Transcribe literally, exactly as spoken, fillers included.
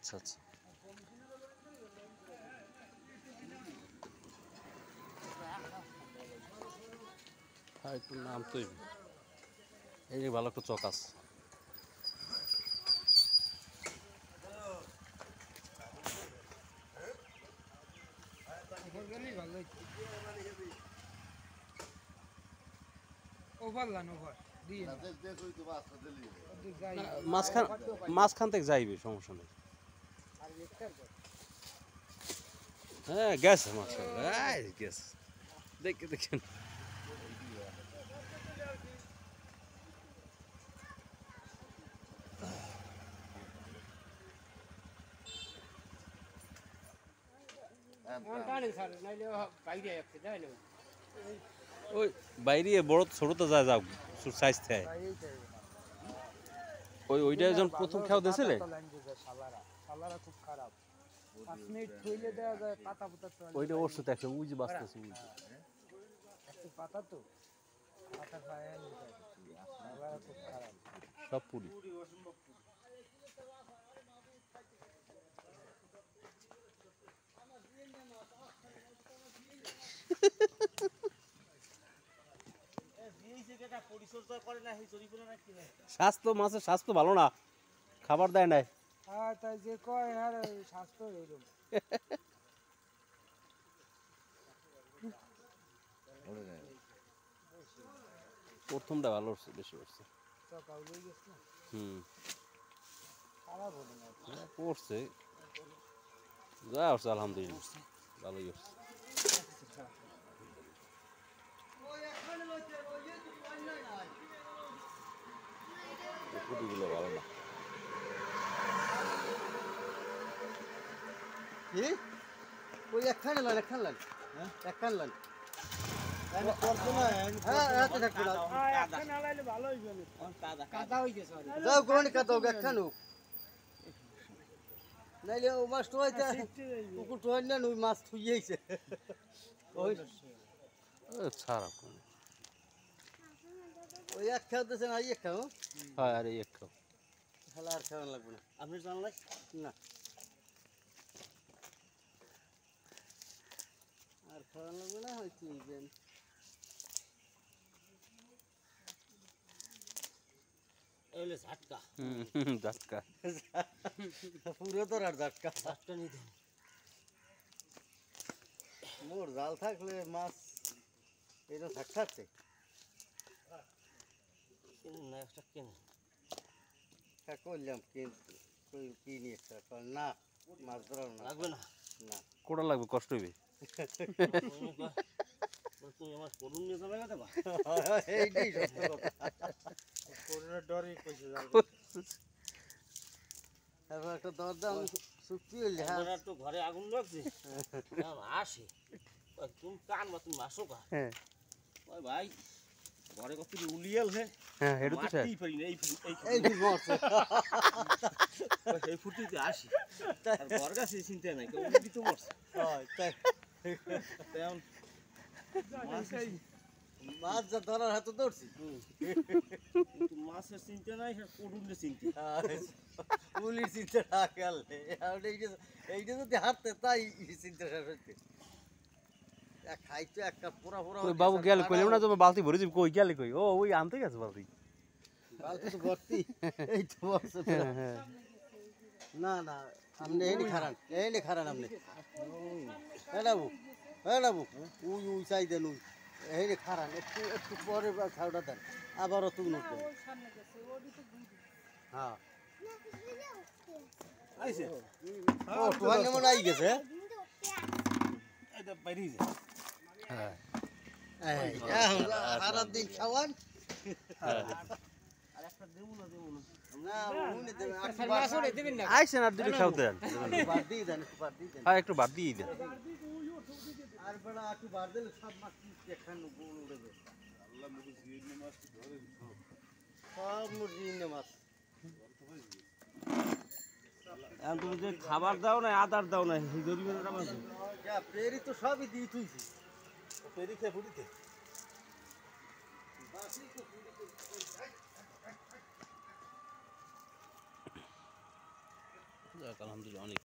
আচ্ছা আচ্ছা হ্যাঁ একটু নাম তো এই যে ভালো একটা চক আছে মাঝখান মাঝখান থেকে যাইবে সমস্যা নেই হ্যাঁ গেছে মাঝখান গেছে দেখে দেখেন ওই বাইরে বড় ছোট তো যা যাও সাইজ থাকে ওই ওইটা যখন প্রথম খাও দিয়েছিলে ওইটা ওর সাথে একটা উইজ বাঁচতেছে উইজ পাতা তো সব পুরি স্বাস্থ্য মাছের স্বাস্থ্য ভালো না খাবার দেয় নাই প্রথমটা ভালো হচ্ছে বেশি হচ্ছে হুম পড়ছে যা হচ্ছে আলহামদুলিল্লাহ ভালোই হচ্ছে পুটিগুলো ভালো না ওই একখানে লান একখান লান একখান লান নাইলে ও মাছ টোয়াইতে পুকুর টোয়াই না ওই মাছ থুইয়েছে ছাড়া ওই এক খাও দিয়েছেন আর এক খাও হ্যাঁ আরে এক খাও তাহলে আর খাওয়ান লাগবে না আপনি জানলাই না আর খাওয়ান লাগবে না হয়তো নিবেন এলে ঝাটকা হুম ঝাটকা পুরো তো আর ঝাটকা ঝাটকা নিতে মোর জাল থাকলে মাছ এরকম থাকতে না একটা কেনে হ্যাঁ করলাম কিনি একটা না মাছ ধরা লাগবে না না কোটা লাগবে কষ্ট হইবে তুমি আমার করুন নিয়ে যাবে না দেবা এইটাই সত্য কথা করুণের ডরই কইছে যাবে তারপর একটা দরদাম চুক্তি হইলে হ্যাঁ একটু ঘরে আগুন লাগছে আসে তুমি কান বা তুমি আসো কা হ্যাঁ ওই ভাই ঘরে কত উলিয়াল হে হ্যাঁ হেডু তো স্যার এই পারি না এই এই এই মরছে এই ফুটিতে আসি আর ঘর কাছে চিন্তা নাই কেউ উলি তো মরছে হয় তাই তেমন মাছ যা ধরার হাতে ধরছি কিন্তু মাছের চিন্তা নাই করুণের চিন্তা উলির চিন্তা না খেয়ালে এইটা যদি হাঁটতে তাই চিন্তা শেষ হচ্ছে খাইতো একটা পুরা পুরা বাবু গেল কইলাম না তুমি বালতি ভরে কই গেলে কই ও ওই আনতে গেছে বালতি বালতি তো ভর্তি এই তো বসে না না আপনি এইনি খারান এইনি খারান আপনি হ্যাঁ বাবু হ্যাঁ বাবু উই উই চাই দেন উই এইনি খারান একটু একটু পরে খাওয়াটা দেন আবারও তুমি উঠবেন হ্যাঁ আইছে ও তোহার নেমন আই গেছে এটা বাইরে যায় হ্যাঁ এই সারা দিন খাওয়ান আর একটা দেবো না দেবো না না উনি দেবেন আর মাছও দেবেন না আইছেন আর দুটো খাও দেন বাদ দিয়ে দেন একটু বাদ দিয়ে দেন হ্যাঁ একটু বাদ দিয়ে দেন আর বড় একটু বাদ দিলে সব মাছ দেখান গোল উড়বে আল্লাহ মুখে জিনে মাছ ধরে সব মুরগিনে মাছ এখন তুমি যে খাবার দাও না আদার দাও না গরিবের মাছ যা পেরি তো সবই দিয়ে তুইছি পেরি খেয়ে ফুটিতে যাক আলহামদুলিল্লাহ অনেক